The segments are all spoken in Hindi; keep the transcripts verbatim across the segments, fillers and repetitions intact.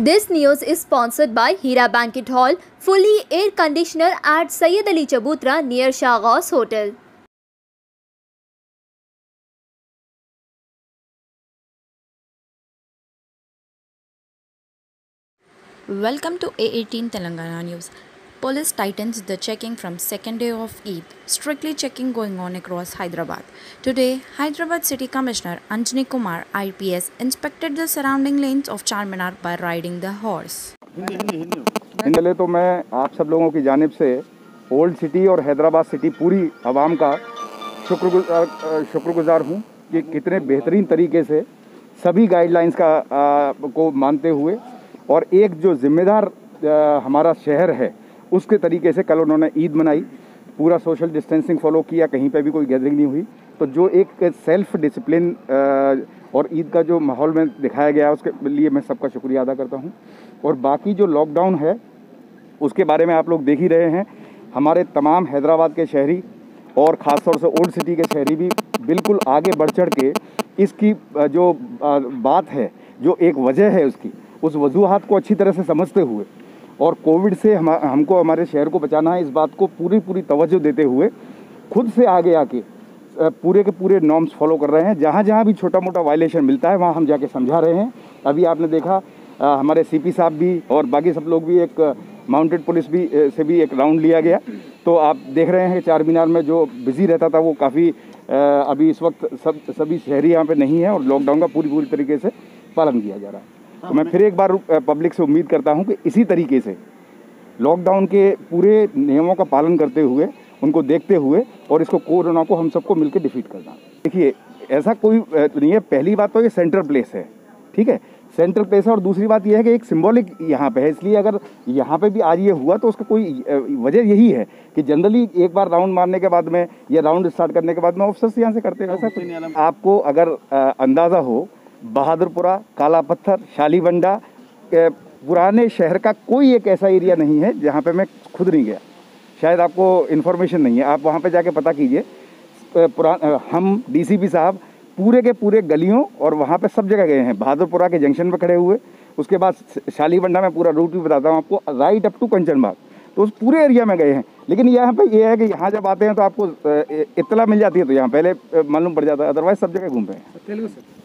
This news is sponsored by Hira Banquet Hall, fully air conditioner at Sayyid Ali Chabutra near Shahghaus Hotel. Welcome to A eighteen Telangana News. Police tightens the checking from second day of Eid. Strictly checking going on across Hyderabad. Today, Hyderabad City Commissioner Anjani Kumar, I P S, inspected the surrounding lanes of Charminar by riding the horse. पहले तो मैं आप सब लोगों की जानिब से ओल्ड सिटी और हैदराबाद सिटी पूरी आवाम का शुक्रगुजार शुक्रगुजार हूँ कि कितने बेहतरीन तरीके से सभी गाइडलाइंस का आ, को मानते हुए और एक जो जिम्मेदार आ, हमारा शहर है उसके तरीके से कल उन्होंने ईद मनाई, पूरा सोशल डिस्टेंसिंग फॉलो किया, कहीं पे भी कोई गैदरिंग नहीं हुई। तो जो एक सेल्फ डिसिप्लिन और ईद का जो माहौल में दिखाया गया उसके लिए मैं सबका शुक्रिया अदा करता हूँ। और बाकी जो लॉकडाउन है उसके बारे में आप लोग देख ही रहे हैं, हमारे तमाम हैदराबाद के शहरी और ख़ास तौर से ओल्ड सिटी के शहरी भी बिल्कुल आगे बढ़ चढ़ के इसकी जो बात है, जो एक वजह है उसकी, उस वजूहात को अच्छी तरह से समझते हुए और कोविड से हम हमको हमारे शहर को बचाना है, इस बात को पूरी पूरी तवज्जो देते हुए खुद से आगे आके पूरे के पूरे नॉर्म्स फॉलो कर रहे हैं। जहाँ जहाँ भी छोटा मोटा वायलेशन मिलता है वहाँ हम जाके समझा रहे हैं। अभी आपने देखा आ, हमारे सीपी साहब भी और बाकी सब लोग भी, एक माउंटेड पुलिस भी से भी एक राउंड लिया गया। तो आप देख रहे हैं कि चार मीनार में जो बिजी रहता था वो काफ़ी अभी इस वक्त सब सभी शहरी यहाँ पे नहीं है और लॉकडाउन का पूरी पूरी तरीके से पालन किया जा रहा है। तो मैं फिर एक बार पब्लिक से उम्मीद करता हूँ कि इसी तरीके से लॉकडाउन के पूरे नियमों का पालन करते हुए, उनको देखते हुए और इसको कोरोना को हम सबको मिलकर डिफीट करना। देखिए, ऐसा कोई नहीं है। पहली बात तो ये सेंट्रल प्लेस है, ठीक है, सेंट्रल प्लेस है। और दूसरी बात यह है कि एक सिंबॉलिक यहाँ पे है, इसलिए अगर यहाँ पे भी आज ये हुआ तो उसका कोई वजह यही है कि जनरली एक बार राउंड मारने के बाद में या राउंड स्टार्ट करने के बाद में ऑफिसर्स यहाँ से करते हैं। ऐसा कुछ आपको अगर अंदाज़ा हो, बहादुरपुरा, काला पत्थर, शालीबंडा, पुराने शहर का कोई एक ऐसा एरिया नहीं है जहाँ पे मैं खुद नहीं गया। शायद आपको इन्फॉर्मेशन नहीं है, आप वहाँ पे जाके पता कीजिए। पुराना हम डीसीपी साहब पूरे के पूरे गलियों और वहाँ पे सब जगह गए हैं। बहादुरपुरा के जंक्शन पे खड़े हुए, उसके बाद शालीबंडा में पूरा रूट भी बताता हूँ आपको, राइट अप टू कंचनबाग, तो उस पूरे एरिया में गए हैं। लेकिन यहाँ पे ये है कि यहाँ जब आते हैं तो आपको इत्तला मिल जाती है, तो यहाँ पहले मालूम पड़ जाता है, अदरवाइज सब जगह घूम रहे हैं।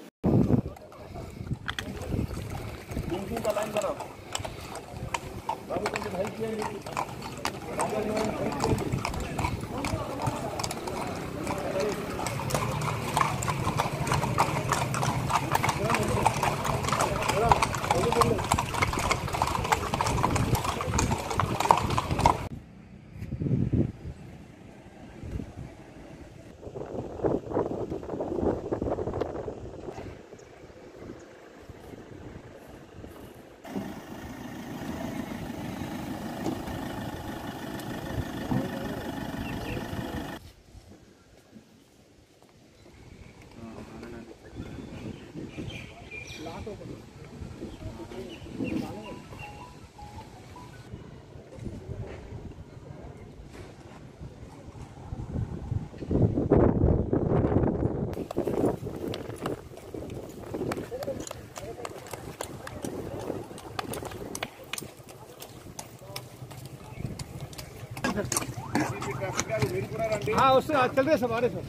हाँ, उससे चल रहे सवारे सर।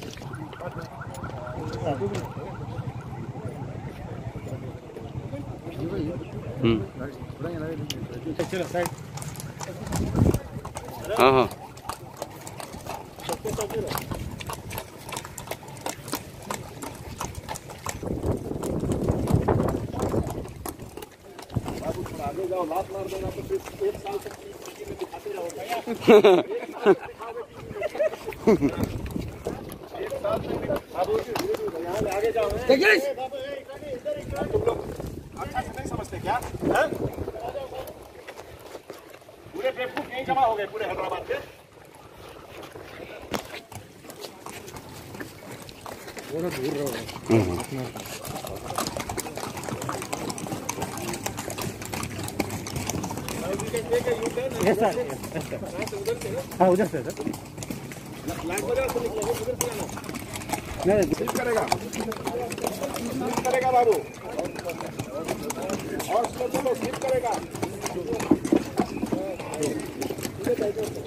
चलो साइड। हाँ हाँ आगे जाओ, लात मार देना तो फिर एक साल तक दिखाते रहो। एक साल तक आगे जाओ। तुम लोग अच्छा से नहीं समझते क्या? पूरे बेवकूफ यहीं जमा हो गए पूरे हैदराबाद के। थोड़ा दूर रहो। हाँ, उधर से सर। स्लिप करेगा, स्लिप करेगा बाबू, और स्लो चलो, स्लिप करेगा।